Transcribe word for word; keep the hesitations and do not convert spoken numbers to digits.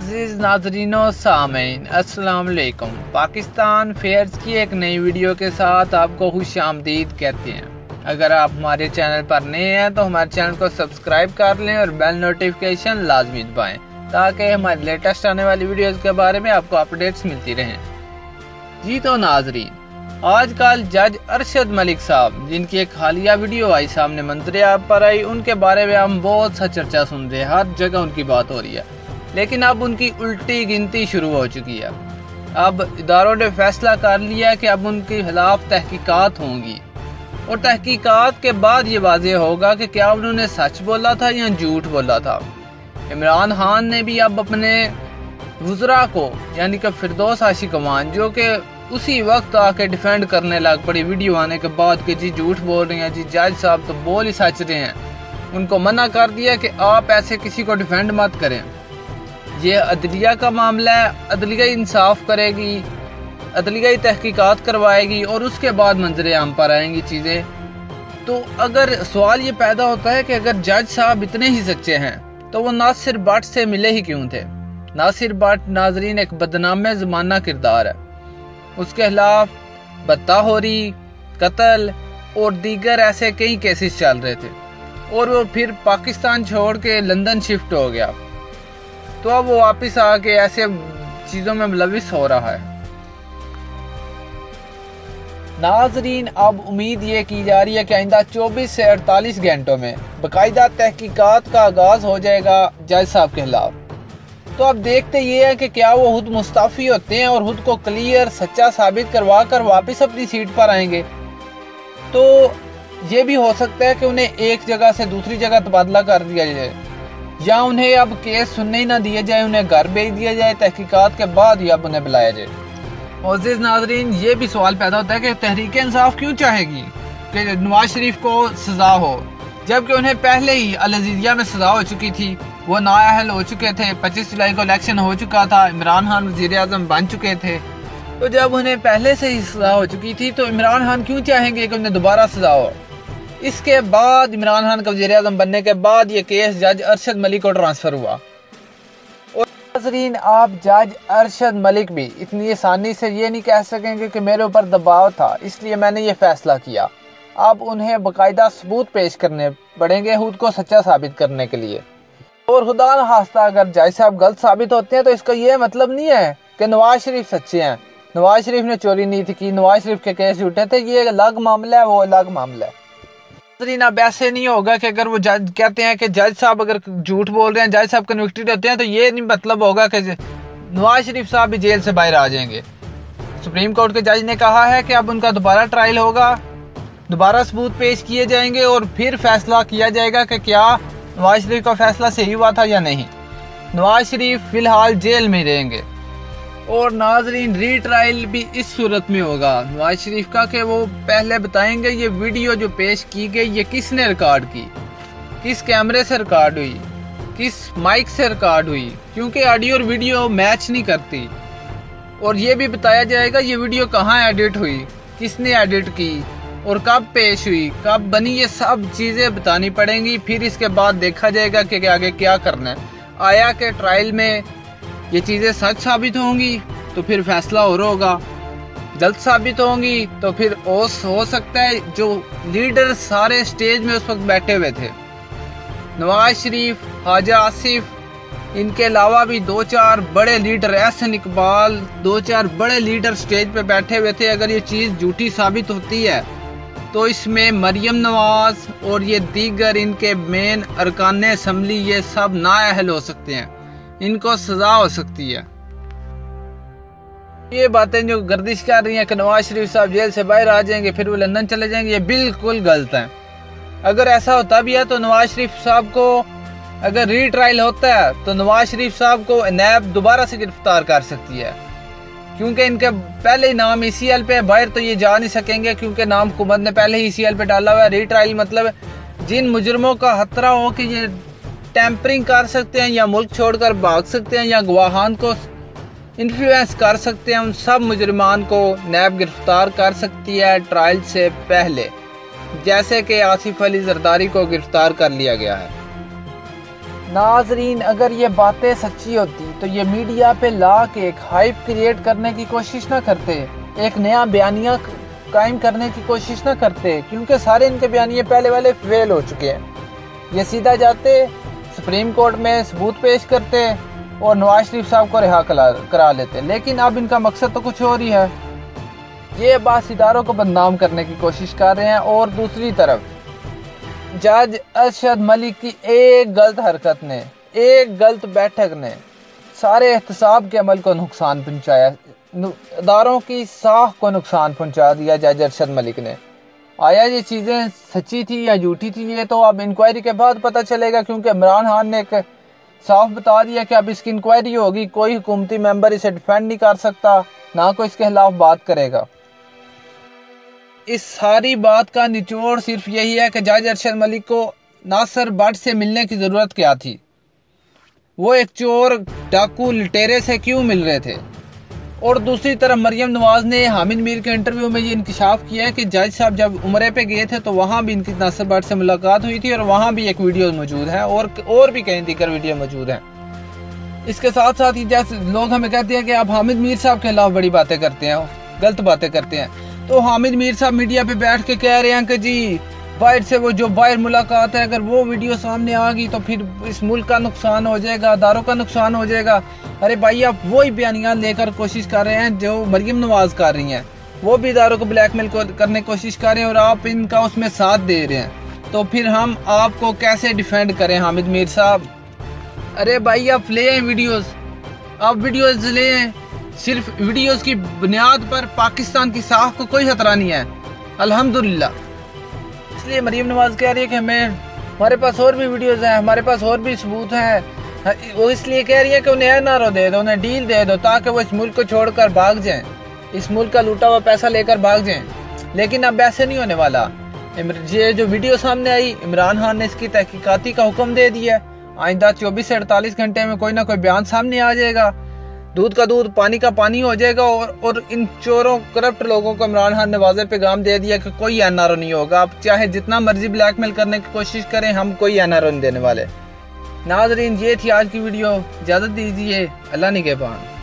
मोअज़्ज़िज़ नाज़रीनों सामीन अस्सलाम वालेकुम। पाकिस्तान फेयर्स की एक नई वीडियो के साथ आपको खुश आमदीद कहते हैं। अगर आप हमारे चैनल पर नए हैं तो हमारे चैनल को सब्सक्राइब कर लें और बेल नोटिफिकेशन लाजमी दबाएं ताकि हमारी लेटेस्ट आने वाली वीडियोस के बारे में आपको अपडेट्स मिलती रहें। जी तो नाजरीन, आजकल जज अरशद मलिक साहब जिनकी एक हालिया वीडियो आई सामने मंजरे आप पर आई, उनके बारे में हम बहुत सा चर्चा सुन रहे हैं, हर जगह उनकी बात हो रही है। लेकिन अब उनकी उल्टी गिनती शुरू हो चुकी है। अब इदारों ने फैसला कर लिया कि अब उनके खिलाफ तहकीकात होंगी और तहकीकात के बाद ये वाज़ेह होगा कि क्या उन्होंने सच बोला था या झूठ बोला था। इमरान खान ने भी अब अपने वुज़रा को यानी कि फिरदौस आशिकवान जो कि उसी वक्त आके डिफेंड करने लग पड़ी वीडियो आने के बाद कि जी झूठ बोल रहे हैं, जी जज साहब तो बोल ही सच रहे हैं, उनको मना कर दिया कि आप ऐसे किसी को डिफेंड मत करें। ये अदलिया का मामला है, अदलिया इंसाफ करेगी, अदलिया तहकीकात करवाएगी और उसके बाद मंजरे आम पर आएंगी चीज़ें। तो अगर सवाल ये पैदा होता है कि अगर जज साहब इतने ही सच्चे हैं तो वो नासिर भट्ट से मिले ही क्यों थे। नासिर भट्ट नाजरीन एक बदनाम ज़माना किरदार है, उसके खिलाफ बदताहोरी, कत्ल और दीगर ऐसे कई केसेस चल रहे थे और वो फिर पाकिस्तान छोड़ के लंदन शिफ्ट हो गया, तो अब वो वापस आके ऐसे चीज़ों में मुलविस हो रहा है। नाजरीन, अब उम्मीद ये की जा रही है कि आइंदा चौबीस से अड़तालीस घंटों में बाकायदा तहकीकात का आगाज हो जाएगा जज साहब के खिलाफ। तो अब देखते ये है कि क्या वो खुद मुस्ताफ़ी होते हैं और खुद को क्लियर सच्चा साबित करवा कर वापस अपनी सीट पर आएंगे। तो ये भी हो सकता है कि उन्हें एक जगह से दूसरी जगह तबादला कर दिया जाए या उन्हें अब केस सुनने ही ना दिया जाए, उन्हें घर भेज दिया जाए, तहकीकात के बाद ही अब उन्हें बुलाया जाए। मोअज़्ज़िज़ नाज़रीन, ये भी सवाल पैदा होता है कि तहरीक इंसाफ क्यों चाहेगी कि नवाज शरीफ को सजा हो, जबकि उन्हें पहले ही अल-अज़ीज़िया में सजा हो चुकी थी, वो नाअहल हो चुके थे, पच्चीस जुलाई को इलेक्शन हो चुका था, इमरान खान वज़ीर आज़म बन चुके थे। तो जब उन्हें पहले से ही सजा हो चुकी थी तो इमरान खान क्यों चाहेंगे कि उन्हें दोबारा सजा हो। इसके बाद इमरान खान का वज़ीर आज़म बनने के बाद ये केस जज अरशद मलिक को ट्रांसफ़र हुआ। और नाज़रीन, आप जज अरशद मलिक भी इतनी आसानी से ये नहीं कह सकेंगे कि मेरे ऊपर दबाव था इसलिए मैंने ये फैसला किया। अब उन्हें बाकायदा सबूत पेश करने पड़ेंगे खुद को सच्चा साबित करने के लिए। और खुदा न खास्ता अगर जज साहब गलत साबित होते हैं तो इसका ये मतलब नहीं है कि नवाज शरीफ सच्चे हैं, नवाज शरीफ ने चोरी नहीं थी की, नवाज शरीफ के केस झूठे थे, ये अलग मामला है, वो अलग मामला है। अब ऐसे नहीं होगा कि अगर वो जज कहते हैं कि जज साहब अगर झूठ बोल रहे हैं, जज साहब कन्विक्टेड होते हैं, तो ये नहीं मतलब होगा कि नवाज शरीफ साहब भी जेल से बाहर आ जाएंगे। सुप्रीम कोर्ट के जज ने कहा है कि अब उनका दोबारा ट्रायल होगा, दोबारा सबूत पेश किए जाएंगे और फिर फैसला किया जाएगा कि क्या नवाज शरीफ का फैसला सही हुआ था या नहीं। नवाज शरीफ फिलहाल जेल में रहेंगे और नाजरीन रीट्रायल भी इस सूरत में होगा नवाज शरीफ का कि वो पहले बताएंगे ये वीडियो जो पेश की गई ये किसने रिकॉर्ड की, किस कैमरे से रिकॉर्ड हुई, किस माइक से रिकॉर्ड हुई, क्योंकि ऑडियो और वीडियो मैच नहीं करती। और ये भी बताया जाएगा ये वीडियो कहाँ एडिट हुई, किसने एडिट की और कब पेश हुई, कब बनी, ये सब चीज़ें बतानी पड़ेंगी। फिर इसके बाद देखा जाएगा कि आगे क्या करना है। आया कि ट्रायल में ये चीज़ें सच साबित होंगी तो फिर फैसला और होगा, गलत साबित होंगी तो फिर ओस हो सकता है जो लीडर सारे स्टेज में उस वक्त बैठे हुए थे, नवाज शरीफ, ख्वाजा आसिफ, इनके अलावा भी दो चार बड़े लीडर, एहसन इकबाल, दो चार बड़े लीडर स्टेज पे बैठे हुए थे। अगर ये चीज़ झूठी साबित होती है तो इसमें मरियम नवाज और ये दीगर इनके मेन अरकान असम्बली ये सब नाअहल हो सकते हैं, इनको सजा हो सकती है। ये बातें जो गर्दिश कर रही हैं कि नवाज शरीफ साहब जेल से बाहर आ जाएंगे फिर वो लंदन चले जाएंगे, ये बिल्कुल गलत है। अगर ऐसा होता भी है तो नवाज शरीफ साहब को अगर रीट्रायल होता है तो नवाज शरीफ साहब को नैब दोबारा से गिरफ्तार कर सकती है, क्योंकि इनका पहले ही नाम ई सी एल पे, बाहर तो ये जा नहीं सकेंगे क्योंकि नाम हुकूमत ने पहले ही ई सी एल पे डाला हुआ है। रीट्रायल मतलब जिन मुजरमों का खतरा हो कि ये टैंपरिंग कर सकते हैं या मुल्क छोड़कर भाग सकते हैं या गवाहान को इन्फ्लुएंस कर सकते हैं, उन सब मुजरमान को नैब गिरफ्तार कर सकती है ट्रायल से पहले, जैसे कि आसिफ अली जरदारी को गिरफ्तार कर लिया गया है। नाजरीन, अगर ये बातें सच्ची होती तो ये मीडिया पे ला के एक हाइप क्रिएट करने की कोशिश ना करते, एक नया बयानिया कायम करने की कोशिश ना करते, क्योंकि सारे इनके बयानिए पहले वाले फेल हो चुके हैं। ये सीधा जाते सुप्रीम कोर्ट में सबूत पेश करते और नवाज शरीफ साहब को रिहा करा लेते, लेकिन अब इनका मकसद तो कुछ और ही है। ये बात इदारों को बदनाम करने की कोशिश कर रहे हैं और दूसरी तरफ जज अरशद मलिक की एक गलत हरकत ने, एक गलत बैठक ने सारे एहतसाब के अमल को नुकसान पहुंचाया, इदारों की साख को नुकसान पहुंचा दिया। जज अरशद मलिक ने, आया ये चीज़ें सच्ची थी या झूठी थी ये तो अब इंक्वायरी के बाद पता चलेगा, क्योंकि इमरान खान ने एक साफ बता दिया कि अब इसकी इंक्वायरी होगी, कोई हुकूमती मेंबर इसे डिफेंड नहीं कर सकता, ना कोई इसके खिलाफ बात करेगा। इस सारी बात का निचोड़ सिर्फ यही है कि जज अरशद मलिक को नासिर भट्ट से मिलने की ज़रूरत क्या थी, वो एक चोर डाकू लुटेरे से क्यों मिल रहे थे। और दूसरी तरफ मरियम नवाज ने हामिद मीर के इंटरव्यू में ये इंकशाफ किया है कि जज साहब जब उम्रे पे गए थे तो वहाँ भी इनकी नासिर भट्ट से मुलाकात हुई थी और वहाँ भी एक वीडियो मौजूद है और और भी कई दीगर वीडियो मौजूद हैं। इसके साथ साथ ही जैसे लोग हमें कहते हैं कि आप हामिद मीर साहब के खिलाफ बड़ी बातें करते हैं, गलत बातें करते हैं, तो हामिद मीर साहब मीडिया पे बैठ के कह रहे हैं कि जी बाहर से वो जो बाहर मुलाकात है, अगर वो वीडियो सामने आ गई तो फिर इस मुल्क का नुकसान हो जाएगा, अदारों का नुकसान हो जाएगा। अरे भाई, आप वही बयानियां लेकर कोशिश कर रहे हैं जो मरियम नवाज कर रही हैं, वो भी इदारों को ब्लैकमेल करने की कोशिश कर रहे हैं और आप इनका उसमें साथ दे रहे हैं, तो फिर हम आपको कैसे डिफेंड करें हामिद मीर साहब। अरे भाई, आप ले आए वीडियोज़, आप वीडियोज़ ले आए, सिर्फ वीडियोज़ की बुनियाद पर पाकिस्तान की साख को कोई खतरा नहीं है, अल्हम्दुलिल्लाह। इसलिए मरियम नवाज कह रही है कि हमें हमारे पास और भी वीडियोज़ हैं, हमारे पास और भी सबूत हैं, वो इसलिए कह रही है कि उन्हें एन आर ओ दे दो, उन्हें डील दे दो ताकि वो इस मुल्क को छोड़कर भाग जाएं, इस मुल्क का लूटा हुआ पैसा लेकर भाग जाएं। लेकिन अब ऐसे नहीं होने वाला। ये जो वीडियो सामने आई, इमरान खान ने इसकी तहकीकाती का हुक्म दे दिया, आइंदा चौबीस से अड़तालीस घंटे में कोई ना कोई बयान सामने आ जाएगा, दूध का दूध पानी का पानी हो जाएगा। और, और इन चोरों करप्ट लोगों को इमरान खान ने वाज़ेह पैगाम दे दिया कि कोई एन आर ओ नहीं होगा, आप चाहे जितना मर्जी ब्लैकमेल करने की कोशिश करें, हम कोई एन आर ओ नहीं देने वाले। नाजरीन, ये थी आज की वीडियो, इजाज़त दीजिए, अल्लाह निगहबान।